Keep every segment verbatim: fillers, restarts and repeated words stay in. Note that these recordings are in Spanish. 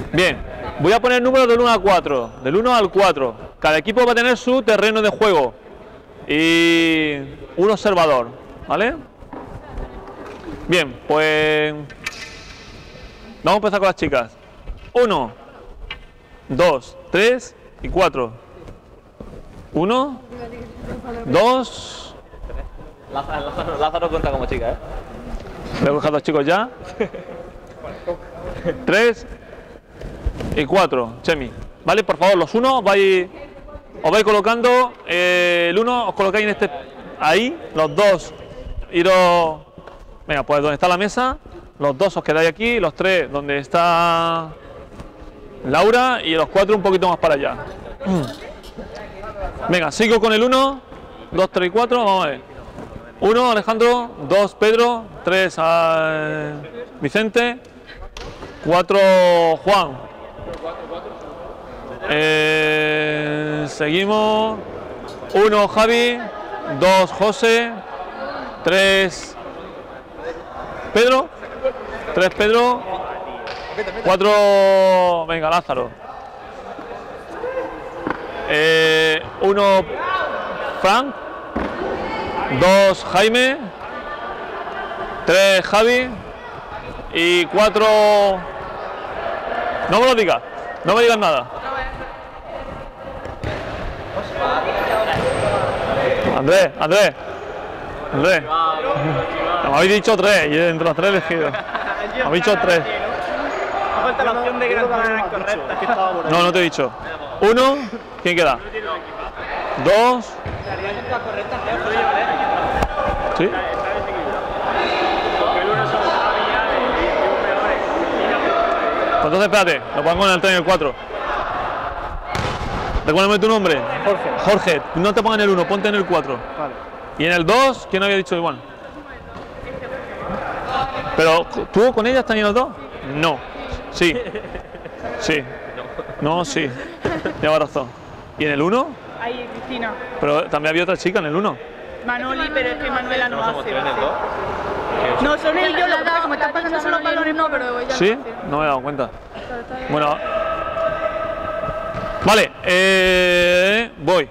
Bien, voy a poner números del uno al cuatro, del uno al cuatro. Cada equipo va a tener su terreno de juego y un observador, ¿vale? Bien, pues vamos a empezar con las chicas. uno, dos, tres y cuatro. uno, dos. Lázaro, Lázaro, Lázaro cuenta como chica, ¿eh? Voy a coger a los chicos ya. tres y cuatro. Chemi. ¿Vale? Por favor, los unos vais, os vais colocando. Eh, el uno os colocáis en este. Ahí. Los dos. Iros. Venga, pues donde está la mesa. Los dos os quedáis aquí. Los tres donde está Laura. Y los cuatro un poquito más para allá. Venga, sigo con el uno, dos, tres y cuatro. Vamos a ver. uno, Alejandro. dos, Pedro. tres, a Vicente. cuatro, Juan. Eh, seguimos. uno, Javi. dos, José. tres, Pedro. tres, Pedro. cuatro, venga, Lázaro. Eh, uno, Frank. dos, Jaime. tres, Javi. Y cuatro. No me lo digas, no me digas nada. Andrés, Andrés, Andrés. Me habéis dicho tres y entre los tres elegidos. Me habéis dicho tres. Falta la opción de que no están correctas. No, no te he dicho. Uno, ¿quién queda? Dos. ¿Sí? Pues entonces espérate, lo pongo en el tres y el cuatro. Recuérdame tu nombre. Jorge. Jorge, no te pongas en el uno, ponte en el cuatro. Vale. Y en el dos, ¿quién había dicho igual? Pero, ¿tú con ella están en los dos? No. Sí. Sí. No, sí. Lleva razón. ¿Y en el uno? Ahí, Cristina. Pero también había otra chica en el uno. Manoli, pero es que Manuela no hace. tres en el dos. No, son ellos, lo que pasa es que me están pasando solo balones, no, pero ella ¿Sí? no hace. No me he dado cuenta. Bueno. Vale, eh, voy.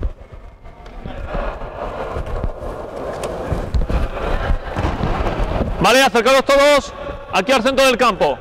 Vale, acercaros todos aquí al centro del campo.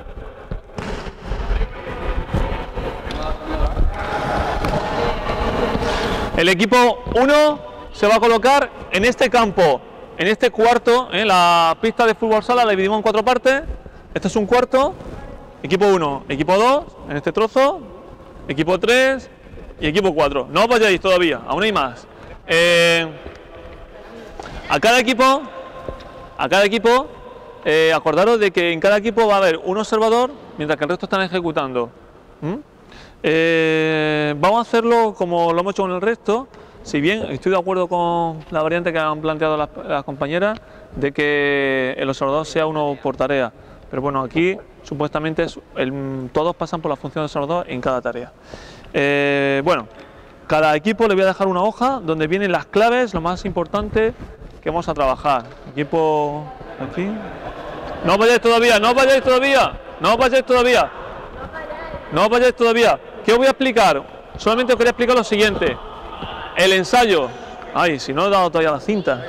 El equipo uno se va a colocar en este campo, en este cuarto, ¿eh? La pista de fútbol sala la dividimos en cuatro partes. Este es un cuarto. Equipo uno, equipo dos, en este trozo. Equipo tres y equipo cuatro. No os vayáis todavía, aún hay más. Eh, a cada equipo, a cada equipo, eh, acordaros de que en cada equipo va a haber un observador, mientras que el resto están ejecutando. ¿Mm? Eh, vamos a hacerlo como lo hemos hecho con el resto. Si bien estoy de acuerdo con la variante que han planteado las, las compañeras, de que el observador sea uno por tarea. Pero bueno, aquí supuestamente es el, todos pasan por la función de observador en cada tarea. Eh, bueno, cada equipo le voy a dejar una hoja donde vienen las claves, lo más importante que vamos a trabajar. Equipo aquí. No os vayáis todavía, no os vayáis todavía, no os vayáis todavía. No os vayáis todavía. ¿Qué os voy a explicar? Solamente os quería explicar lo siguiente. El ensayo. Ay, si no he dado todavía la cinta.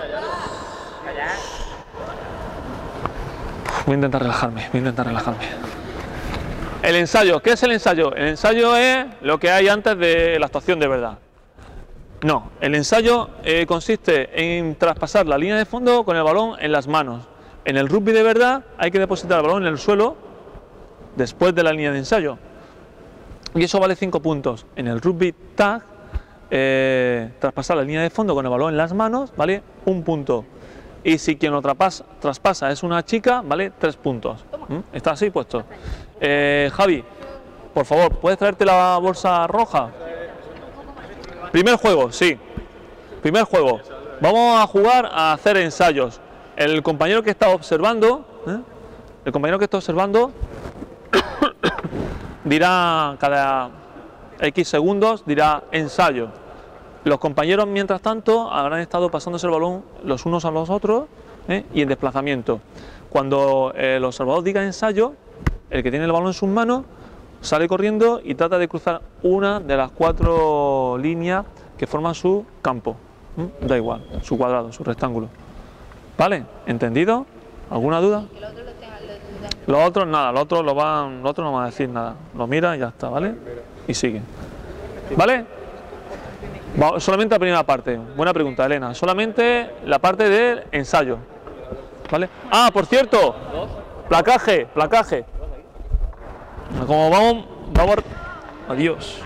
Voy a intentar relajarme, voy a intentar relajarme. El ensayo, ¿qué es el ensayo? El ensayo es lo que hay antes de la actuación de verdad. No, el ensayo eh, consiste en traspasar la línea de fondo con el balón en las manos. En el rugby de verdad hay que depositar el balón en el suelo después de la línea de ensayo. Y eso vale cinco puntos. En el rugby tag, eh, traspasar la línea de fondo con el balón en las manos, vale un punto. Y si quien lo traspasa, traspasa es una chica, vale tres puntos. ¿Mm? Está así puesto. Eh, Javi, por favor, ¿puedes traerte la bolsa roja? Primer juego, sí. Primer juego. Vamos a jugar a hacer ensayos. El compañero que está observando, ¿eh? el compañero que está observando dirá cada X segundos, dirá ensayo. Los compañeros, mientras tanto, habrán estado pasándose el balón los unos a los otros, ¿eh? y en desplazamiento. Cuando el observador diga ensayo, el que tiene el balón en sus manos sale corriendo y trata de cruzar una de las cuatro líneas que forman su campo. ¿Mm? Da igual, su cuadrado, su rectángulo. ¿Vale? ¿Entendido? ¿Alguna duda? Los otros nada, los otros lo van, los otros no van a decir nada. Lo mira y ya está, ¿vale? Y sigue. ¿Vale? Va, solamente la primera parte. Buena pregunta, Elena. Solamente la parte del ensayo. ¿Vale? Ah, por cierto, placaje, placaje. Como vamos, vamos. Adiós.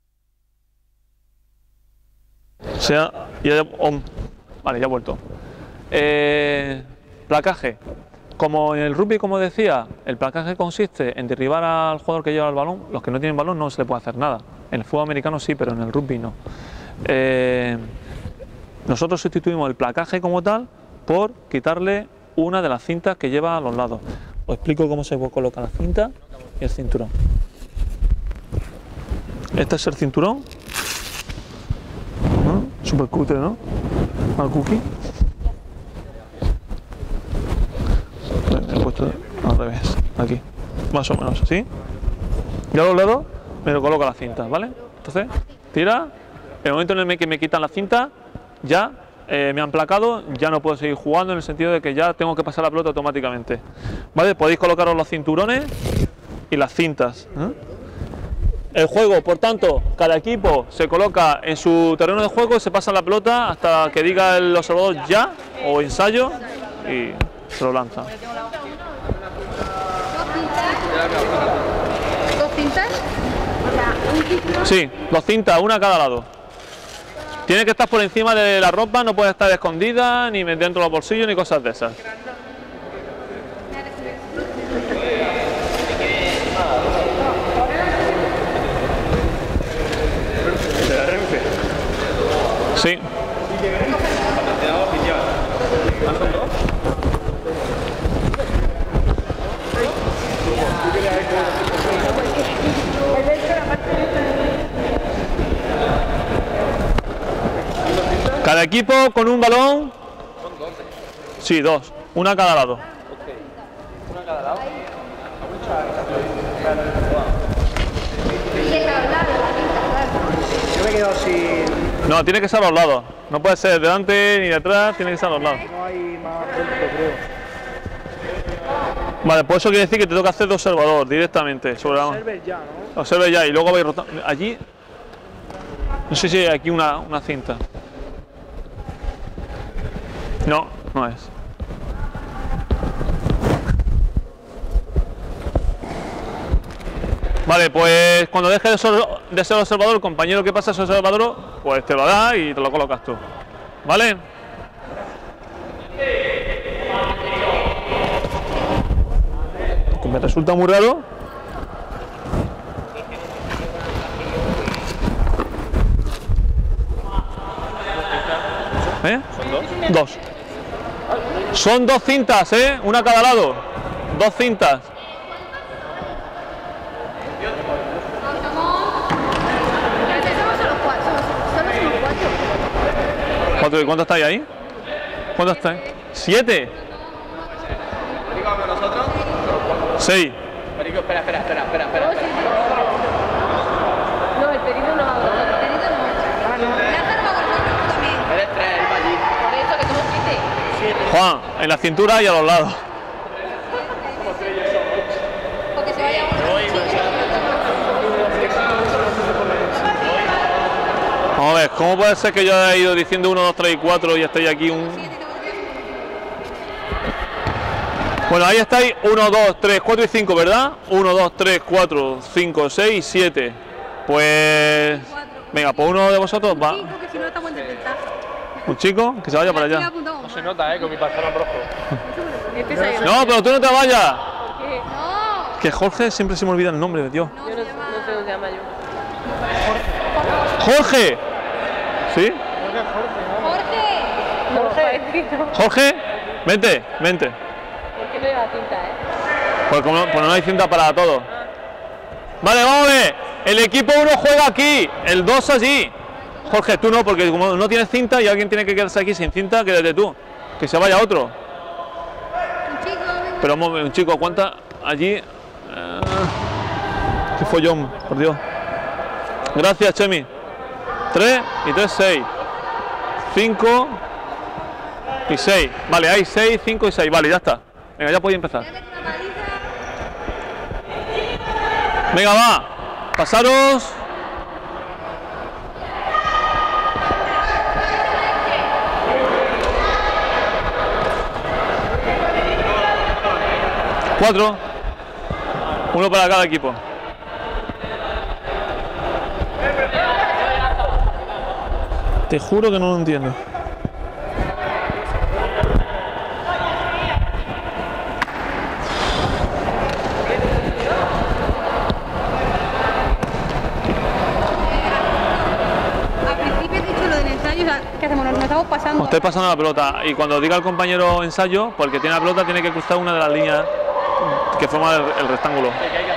O sea, ya, oh, vale, ya he vuelto. Eh, placaje. Como en el rugby, como decía, el placaje consiste en derribar al jugador que lleva el balón. Los que no tienen balón no se le puede hacer nada. En el fútbol americano sí, pero en el rugby no. Eh, nosotros sustituimos el placaje como tal por quitarle una de las cintas que lleva a los lados. Os explico cómo se coloca la cinta y el cinturón. Este es el cinturón. ¿No? Super cutre, ¿no? Al cookie. He puesto al revés, aquí, más o menos así. Y a los lados me lo coloca la cinta, ¿vale? Entonces, tira. En el momento en el que me quitan la cinta, ya eh, me han placado, ya no puedo seguir jugando en el sentido de que ya tengo que pasar la pelota automáticamente. ¿Vale? Podéis colocaros los cinturones y las cintas. ¿eh? El juego, por tanto, cada equipo se coloca en su terreno de juego y se pasa la pelota hasta que diga el observador ya o ensayo y se lo lanza. ¿Dos cintas? Sí, dos cintas, una a cada lado. Tiene que estar por encima de la ropa, no puede estar escondida, ni dentro de los bolsillos, ni cosas de esas. Sí. Cada equipo con un balón. Sí, dos. Una a cada lado. Una a cada lado. Yo me he quedado sin. No, tiene que ser a los lados. No puede ser delante ni detrás, tiene que ser a los lados. No hay más puntos, creo. Vale, pues eso quiere decir que te toca hacer de observador directamente sobre la mano. Observes ya, ¿no? Observe ya y luego vais rotando. Allí. No sé si hay aquí una, una cinta. No, no es. Vale, pues cuando deje de ser, de ser observador, el compañero que pasa a ser observador, pues te lo da y te lo colocas tú. ¿Vale? Que me resulta muy raro. ¿Eh? Dos. Son dos cintas, ¿eh? Una a cada lado. Dos cintas. ¿Cuánto, ¿Cuánto estáis ahí? ¿Cuánto estáis? ¿Siete? ¿Nosotros? Seis. Perico, espera, espera, espera, espera, espera. No, el perito no va a el perito no. Ah, no. Eres tres, el allí. Por eso que somos siete. Juan, en la cintura y a los lados. Porque se vaya uno. Vamos a ver, ¿cómo puede ser que yo haya ido diciendo uno, dos, tres y cuatro y estéis aquí un... Bueno, ahí estáis uno, dos, tres, cuatro y cinco, ¿verdad? uno, dos, tres, cuatro, cinco, seis, siete. Pues... Venga, pues uno de vosotros va... Porque si no estamos en desventaja. Un chico, que se vaya para allá. No se nota, ¿eh? Con mi pantalón rojo. No, pero tú no te vayas. No. Que Jorge siempre se me olvida el nombre de Dios. No, se llama... no sé cómo se llama yo. ¡Jorge! ¿Sí? Jorge. Jorge. Jorge, vente, vente. ¿Por qué no lleva cinta, eh? Pues, como, pues no hay cinta para todos. Vale, vamos a ver. El equipo uno juega aquí, el dos allí. Jorge, tú no, porque como no tienes cinta y alguien tiene que quedarse aquí sin cinta, quédate tú. Que se vaya otro. Un chico. Pero un chico, ¿cuánta allí? Eh, Qué follón, por Dios. Gracias, Chemi. tres y tres, seis. cinco y seis. Vale, hay seis, cinco y seis. Vale, ya está. Venga, ya podéis empezar. Venga, va. Pasaros. Cuatro. Uno para cada equipo. Te juro que no lo entiendo. Al principio he dicho lo del ensayo, o sea, ¿qué hacemos? Nos estamos pasando. Os estáis pasando la pelota y cuando diga el compañero ensayo, porque tiene la pelota, tiene que cruzar una de las líneas que forman el, el rectángulo.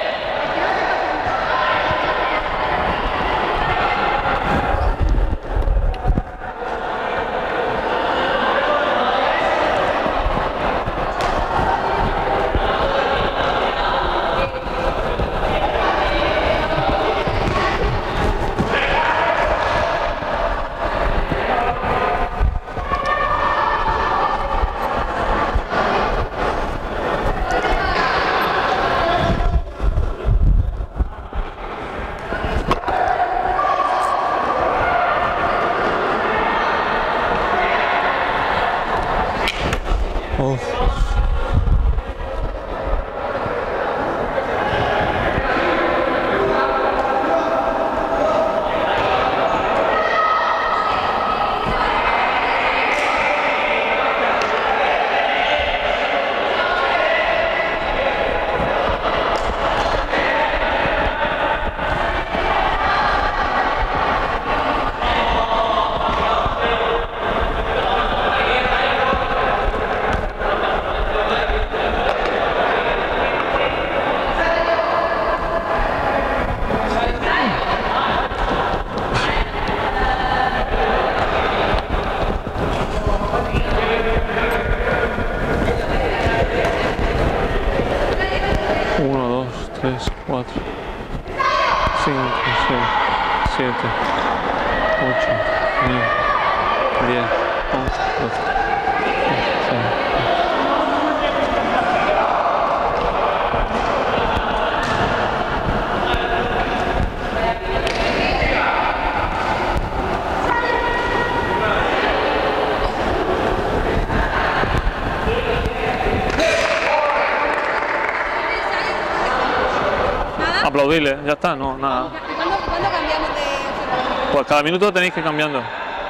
tres, cuatro, cinco, seis, siete, ocho, nueve, diez, once, doce, trece. Aplaudirle, ya está, no, nada. ¿Cuándo, ¿Cuándo cambiamos de observador? Pues cada minuto tenéis que ir cambiando.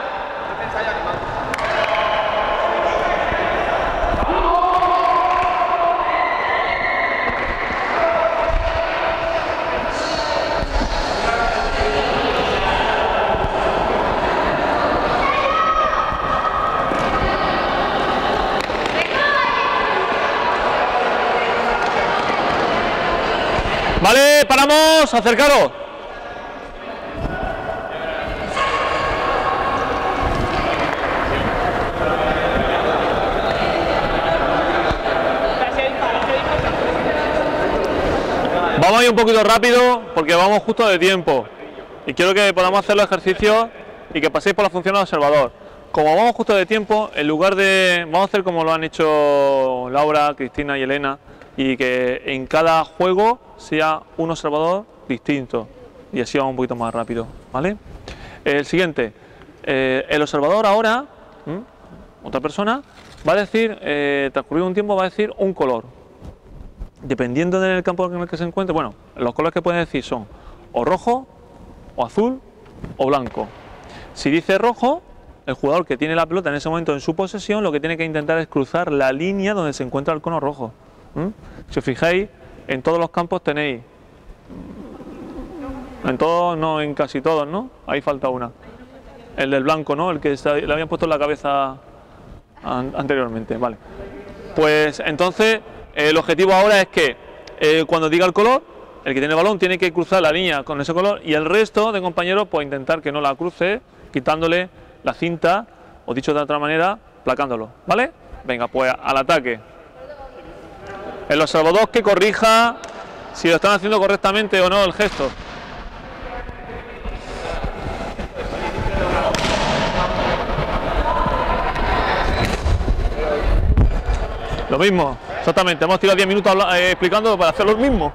Vale, paramos, acercaros. Vamos a ir un poquito rápido porque vamos justo de tiempo y quiero que podamos hacer los ejercicios y que paséis por la función de observador. Como vamos justo de tiempo, en lugar de... vamos a hacer como lo han hecho Laura, Cristina y Elena, y que en cada juego sea un observador distinto y así vamos un poquito más rápido, ¿vale? El siguiente, eh, el observador ahora, ¿m? otra persona, va a decir, eh, transcurrido un tiempo, va a decir un color. Dependiendo del campo en el que se encuentre, bueno, los colores que puede decir son o rojo, o azul, o blanco. Si dice rojo, el jugador que tiene la pelota en ese momento en su posesión, lo que tiene que intentar es cruzar la línea donde se encuentra el cono rojo. ¿Mm? Si os fijáis, en todos los campos tenéis, en todos, no, en casi todos, ¿no? Ahí falta una. El del blanco, ¿no? El que se, le habían puesto en la cabeza an, anteriormente, vale. Pues entonces, el objetivo ahora es que eh, cuando diga el color, el que tiene el balón tiene que cruzar la línea con ese color y el resto de compañeros, pues intentar que no la cruce, quitándole la cinta, o dicho de otra manera, placándolo, ¿vale? Venga, pues al ataque. El observador que corrija si lo están haciendo correctamente o no el gesto. Lo mismo, exactamente, hemos tirado diez minutos eh, explicando para hacer lo mismo.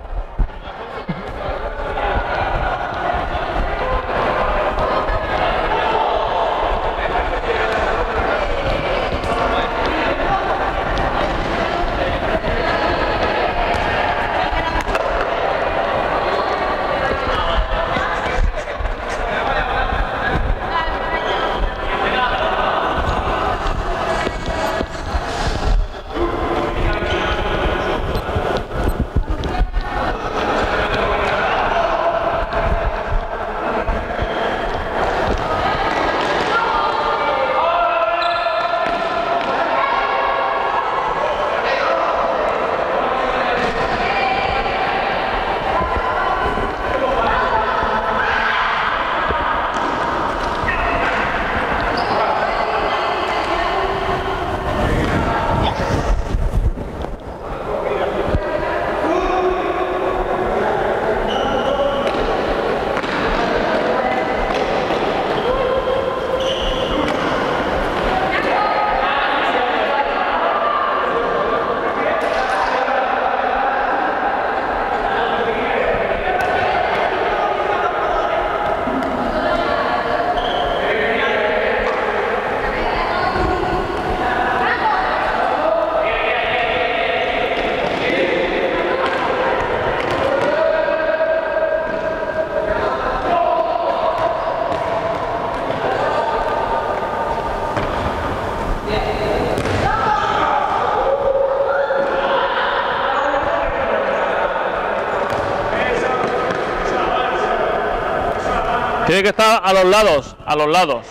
Tiene que estar a los lados, a los lados.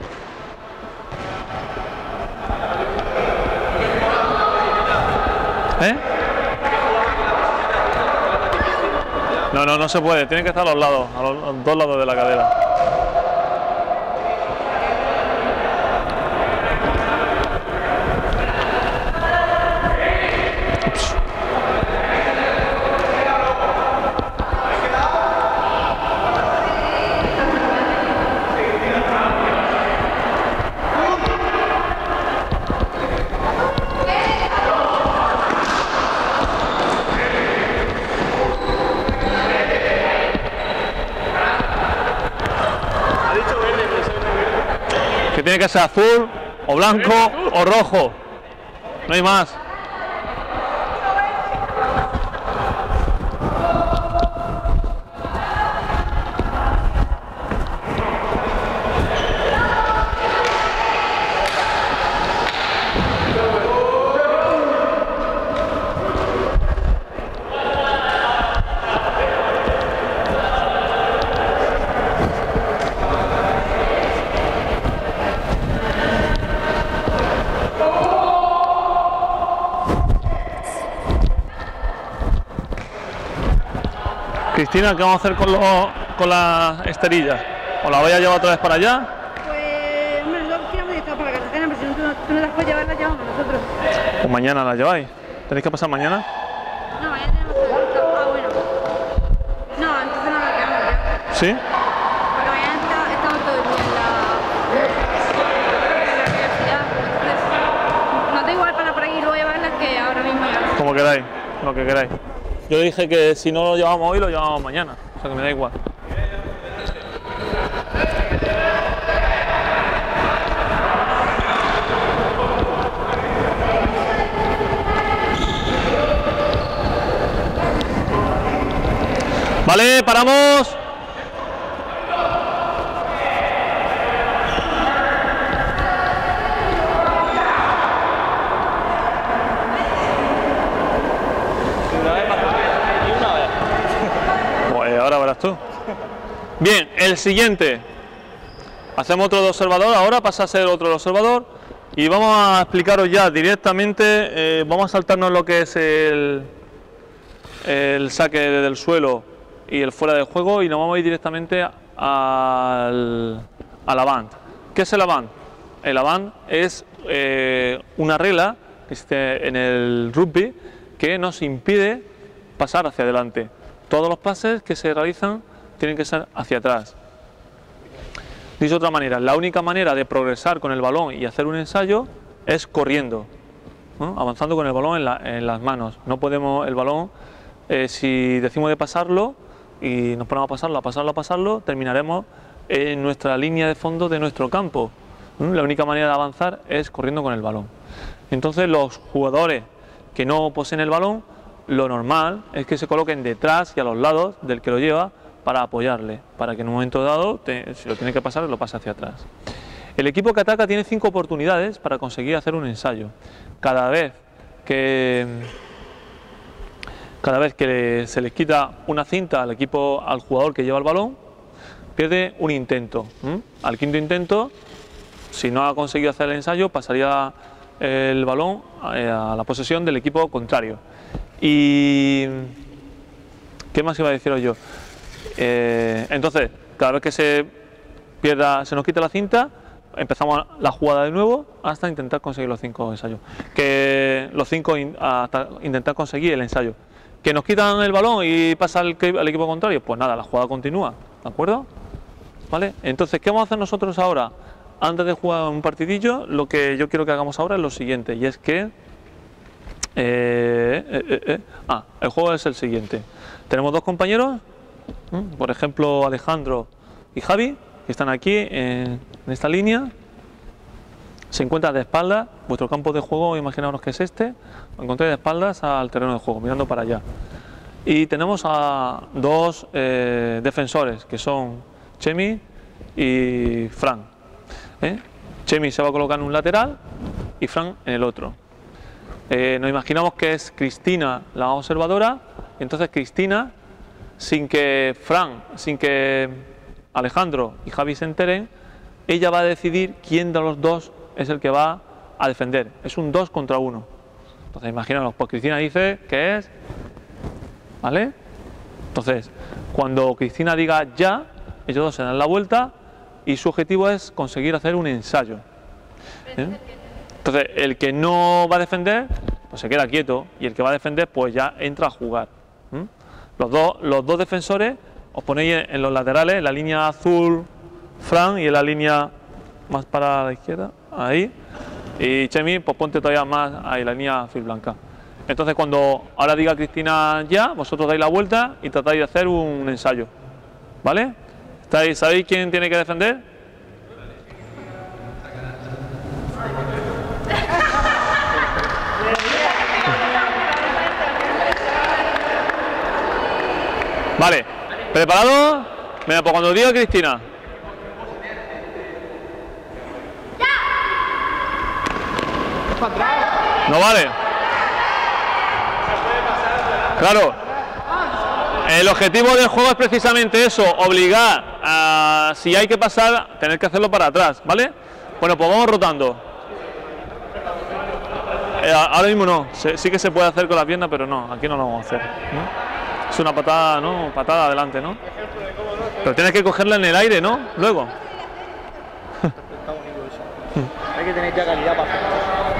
¿Eh? No, no, no se puede. Tiene que estar a los lados, a los, a los dos lados de la cadera. Ups. Que tiene que ser azul, o blanco, o rojo. No hay más. Cristina, ¿qué vamos a hacer con, lo, con la esterilla? ¿O la voy a llevar otra vez para allá? Pues, hombre, nosotros queríamos estar para la carretera, pero si no, tú, no- tú no las puedes llevar, las llevamos nosotros. ¿O mañana la lleváis? ¿Tenéis que pasar mañana? No, mañana tenemos que estar. Ah, bueno. No, entonces no la quedamos ya. ¿Sí? Porque mañana está- estamos todo el día en la, en la universidad. Entonces, nos da igual para por aquí y luego llevarlas que ahora mismo ya. Como queráis, lo que queráis. Yo dije que si no lo llevamos hoy, lo llevamos mañana. O sea que me da igual. Vale, paramos. Pues ahora verás tú. Bien, el siguiente. Hacemos otro de observador, ahora pasa a ser otro de observador. Y vamos a explicaros ya directamente, eh, vamos a saltarnos lo que es el, el saque del suelo y el fuera de juego y nos vamos a ir directamente al, al avant. ¿Qué es el avant? El avant es eh, una regla que existe en el rugby que nos impide pasar hacia adelante. Todos los pases que se realizan tienen que ser hacia atrás. Dicho de otra manera, la única manera de progresar con el balón y hacer un ensayo es corriendo, ¿no? Avanzando con el balón en, la, en las manos. No podemos, el balón, eh, si decimos de pasarlo y nos ponemos a pasarlo, a pasarlo, a pasarlo, terminaremos en nuestra línea de fondo de nuestro campo. ¿no? La única manera de avanzar es corriendo con el balón. Entonces los jugadores que no poseen el balón, lo normal es que se coloquen detrás y a los lados del que lo lleva para apoyarle, para que en un momento dado, te, si lo tiene que pasar, lo pase hacia atrás. El equipo que ataca tiene cinco oportunidades para conseguir hacer un ensayo. Cada vez que, cada vez que se les quita una cinta al equipo, al jugador que lleva el balón, pierde un intento. ¿Mm? Al quinto intento, si no ha conseguido hacer el ensayo, pasaría el balón a la posesión del equipo contrario. Y ¿qué más iba a deciros yo? Eh, entonces, cada vez que se pierda, se nos quita la cinta, empezamos la jugada de nuevo hasta intentar conseguir los cinco ensayos. Que los cinco in, hasta intentar conseguir el ensayo. Que nos quitan el balón y pasa al, al equipo contrario, pues nada, la jugada continúa, ¿de acuerdo? ¿Vale? Entonces, ¿qué vamos a hacer nosotros ahora? Antes de jugar un partidillo, lo que yo quiero que hagamos ahora es lo siguiente, y es que eh, eh, eh, eh. Ah, el juego es el siguiente. Tenemos dos compañeros, ¿eh? por ejemplo Alejandro y Javi, que están aquí en, en esta línea. Se encuentran de espaldas, vuestro campo de juego, imaginaos que es este, lo encontráis de espaldas al terreno de juego, mirando para allá. Y tenemos a dos eh, defensores, que son Chemi y Fran. ¿eh? Chemi se va a colocar en un lateral y Fran en el otro. Eh, nos imaginamos que es Cristina la observadora, entonces Cristina, sin que Fran, sin que Alejandro y Javi se enteren, ella va a decidir quién de los dos es el que va a defender. Es un dos contra uno. Entonces imaginaos, pues Cristina dice que es, ¿vale? Entonces, cuando Cristina diga ya, ellos dos se dan la vuelta y su objetivo es conseguir hacer un ensayo. ¿eh? Entonces, el que no va a defender, pues se queda quieto, y el que va a defender, pues ya entra a jugar. ¿eh? Los dos, los dos defensores os ponéis en los laterales, en la línea azul Fran y en la línea más para la izquierda, ahí. Y Chemi, pues ponte todavía más ahí, la línea azul blanca. Entonces, cuando ahora diga Cristina ya, vosotros dais la vuelta y tratáis de hacer un ensayo. ¿Vale? ¿Estáis, ¿Sabéis quién tiene que defender? Vale, ¿preparado? Venga, pues cuando diga Cristina. No vale. Claro. El objetivo del juego es precisamente eso, obligar a, si hay que pasar, tener que hacerlo para atrás, ¿vale? Bueno, pues vamos rotando. Eh, ahora mismo no, sí que se puede hacer con la pierna, pero no, aquí no lo vamos a hacer. ¿no? Es una patada, ¿no? Patada adelante, ¿no? Pero tienes que cogerla en el aire, ¿no? Luego. Hay que tener ya calidad para hacer.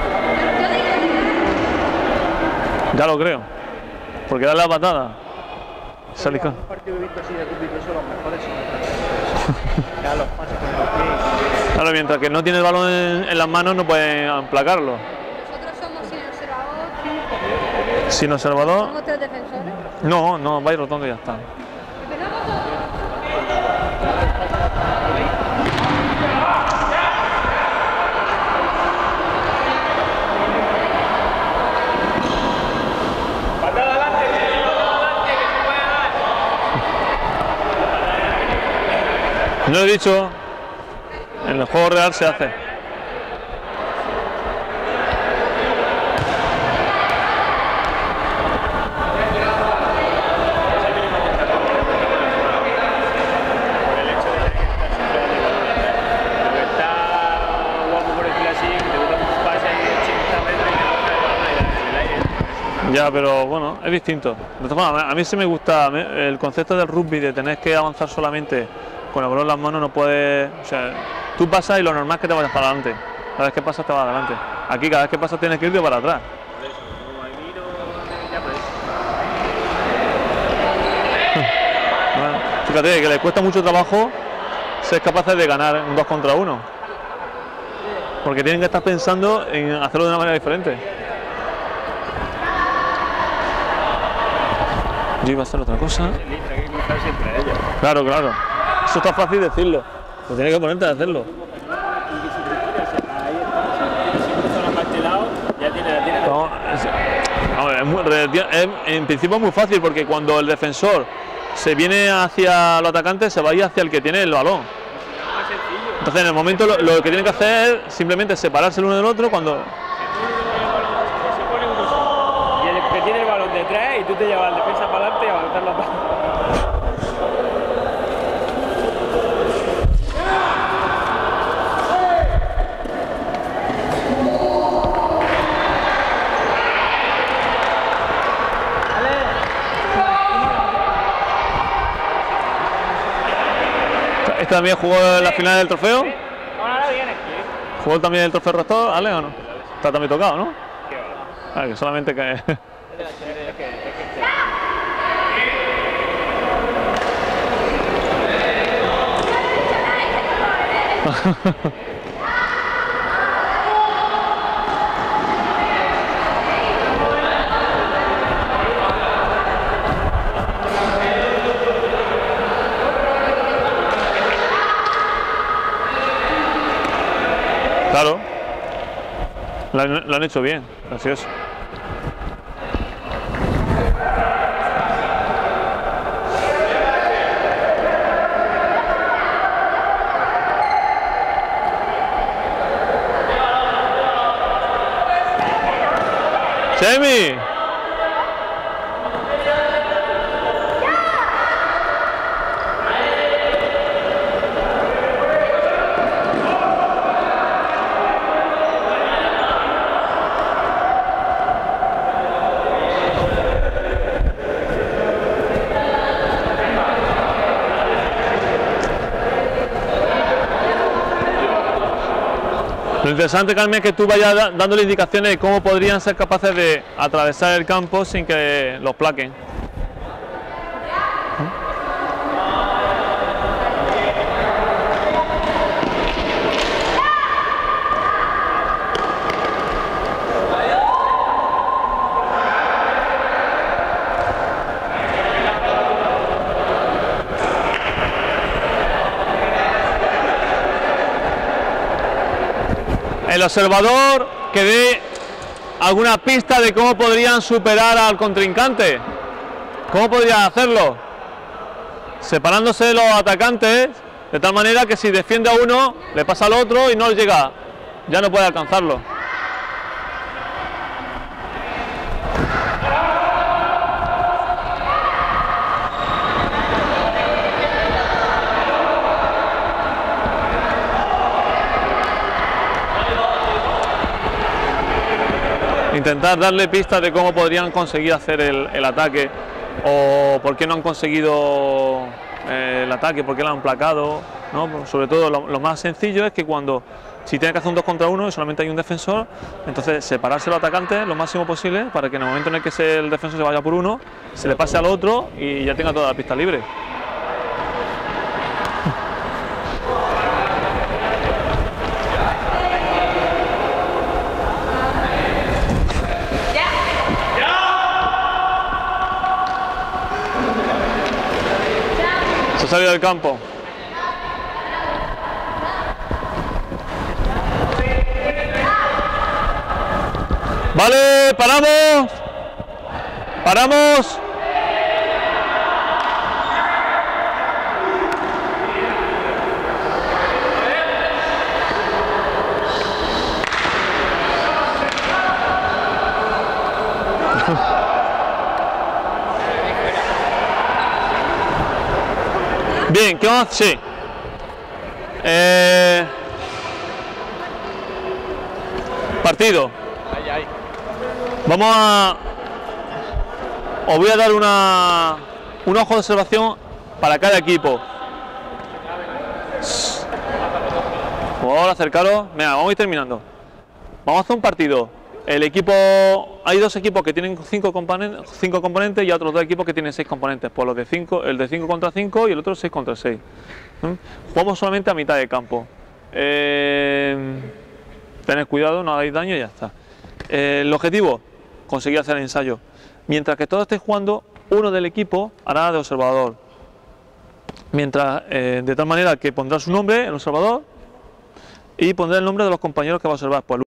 Ya lo creo. Porque da la patada. Salí con. Un partido que he visto así de rugby, eso los mejores son ya los pases con los pies. Claro, mientras que no tiene el balón en, en las manos no pueden aplacarlo. Nosotros somos sin observador. Sin observador. Somos tres defensores. No, no, vais rotando y ya está. No lo he dicho, en el juego real se hace. Ya, pero bueno, es distinto. De todas formas, a mí sí me gusta el concepto del rugby de tener que avanzar solamente con el balón en las manos. No puedes, o sea, tú pasas y lo normal es que te vayas para adelante. Cada vez que pasas te vas adelante. Aquí cada vez que pasas tienes que irte para atrás. Fíjate que le cuesta mucho trabajo ser capaces de ganar un dos contra uno. Porque tienen que estar pensando en hacerlo de una manera diferente. Yo iba a hacer otra cosa. Claro, claro. Eso está fácil decirlo. Pero tienes que ponerte a hacerlo. No, es, no, es muy, es, en principio es muy fácil porque cuando el defensor se viene hacia los atacantes se va a ir hacia el que tiene el balón. Entonces en el momento lo, lo que tienen que hacer es simplemente separarse el uno del otro cuando... Y el que tiene el balón detrás y tú te llevas la defensa para adelante y avanzar la paz. ¿Este también jugó en la final del trofeo? Ahora viene. ¿Jugó también el trofeo Rector, Ale, o no? Está también tocado, ¿no? Ah, que solamente que... Claro, lo han, lo han hecho bien, gracias. Chemi. Lo interesante, Carmen, es que tú vayas da dándole indicaciones de cómo podrían ser capaces de atravesar el campo sin que los plaquen. El observador que dé alguna pista de cómo podrían superar al contrincante. ¿Cómo podrían hacerlo? Separándose los atacantes de tal manera que si defiende a uno, le pasa al otro y no llega, ya no puede alcanzarlo. Intentar darle pistas de cómo podrían conseguir hacer el, el ataque o por qué no han conseguido eh, el ataque, por qué lo han placado, ¿no? Sobre todo lo, lo más sencillo es que cuando si tiene que hacer un dos contra uno y solamente hay un defensor, entonces separarse los atacantes lo máximo posible para que en el momento en el que se, el defensor se vaya por uno, se le pase al otro y ya tenga toda la pista libre. Salido del campo. Vale, paramos. Paramos. Bien, ¿qué vamos a hacer? Sí. Eh, partido. Vamos a... Os voy a dar una, un ojo de observación para cada equipo. Por favor, acercaros. Venga, vamos a ir terminando. Vamos a hacer un partido El equipo, hay dos equipos que tienen cinco componentes, cinco componentes y otros dos equipos que tienen seis componentes. Pues los de cinco, el de cinco contra cinco y el otro seis contra seis. ¿Mm? Jugamos solamente a mitad de campo. Eh, tened cuidado, no hagáis daño y ya está. Eh, el objetivo, conseguir hacer el ensayo. Mientras que todos estéis jugando, uno del equipo hará de observador. Mientras, eh, de tal manera que pondrá su nombre, el observador, y pondrá el nombre de los compañeros que va a observar. Pues